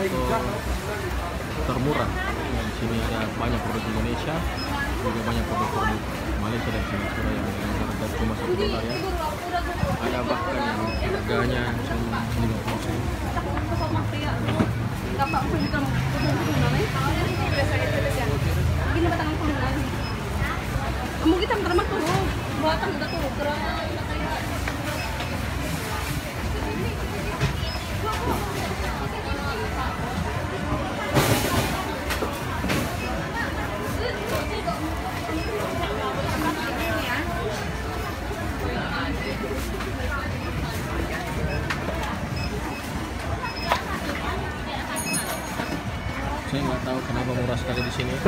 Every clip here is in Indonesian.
toko termurah. Di sini ada banyak produk Indonesia, juga banyak produk-produk Malaysia dan Singapura yang dengan harga cuma $1 ya. Ada bahkan yang harganya cuma 50 sen. Saya nggak tahu kenapa murah sekali di sini.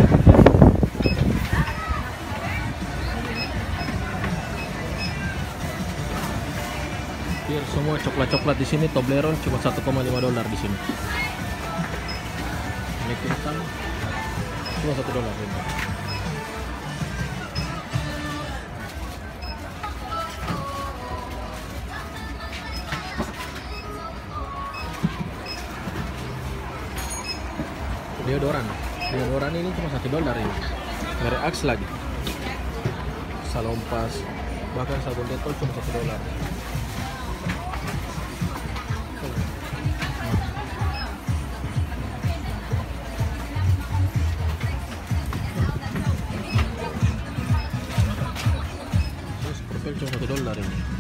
Hampir semua coklat-coklat di sini Toblerone cuma $1,5 di sini. Ini kentang cuma $1 ini. Deodoran ini cuma $1 ini. Merek Axe lagi. Salonpas, bahkan sabun Dettol cuma $1. Terus profil cuma $1 ini.